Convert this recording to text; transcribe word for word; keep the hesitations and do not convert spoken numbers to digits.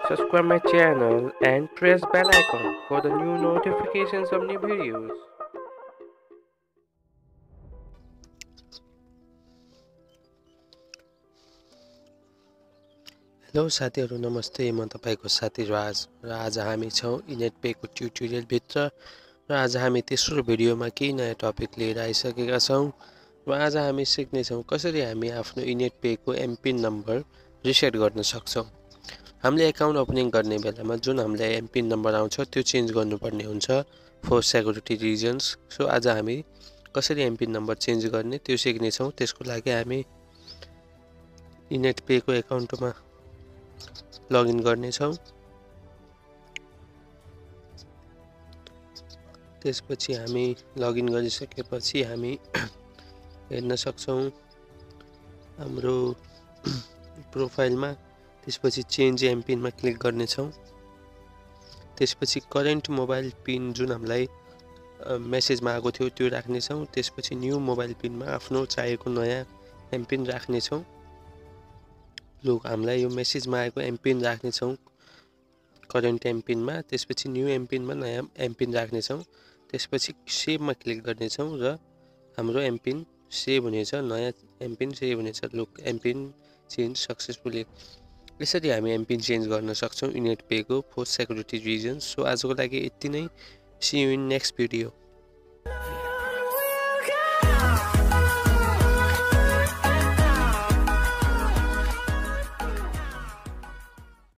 Subscribe my channel and press bell icon for the new notifications of new videos. Hello साथीहरु नमस्ते म तपाईको साथी राज र आज हामी छौं इनेटपे को ट्युटोरियल भित्र र आज हामी तेस्रो भिडियोमा के नयाँ टपिक लिएर आइसकेका छौं र आज हामी सिक्ने छौं कसरी हामी आफ्नो इनेटपे को एमपिन नम्बर रिसेट गर्न सक्छौं। हामीले अकाउन्ट ओपनिङ गर्ने बेलामा जुन हामीलाई एमपिन नम्बर आउँछ त्यो चेन्ज गर्नुपर्ने हुन्छ फर सेक्युरिटी रिजन्स। सो आज हामी कसरी एमपिन नम्बर चेन्ज गर्ने त्यो सिक्ने छौं। त्यसको लागि हामी इनेटपे को अकाउन्टमा लगइन गर्ने छौं। त्यसपछि हामी लगइन गरिसकेपछि हामी हेर्न सक्छौं हाम्रो प्रोफाइलमा। त्यसपछि चेन्ज एमपिन मा क्लिक गर्ने छौं। त्यसपछि करेन्ट मोबाइल पिन जुन हामीलाई मेसेजमा आएको थियो त्यो राख्ने छौं। त्यसपछि न्यू मोबाइल पिनमा आफ्नो चाहिएको नयाँ एमपिन राख्ने छौं। लुक हामीलाई यो मेसेजमा आएको एमपिन राख्ने छौं करेन्ट एमपिन मा। त्यसपछि न्यू एमपिन मा नयाँ एमपिन राख्ने छौं। त्यसपछि सेभ मा क्लिक गर्ने छौं र हाम्रो एमपिन सेभ हुनेछ, नयाँ एमपिन सेभ हुनेछ। Look MPIN change successfully. यसरी हामी एमपिन चेन्ज गर्न सक्छौं इनेटपे को फर सेक्युरिटी रिजन्स। सो आजको लागि यति नै। See you in next video.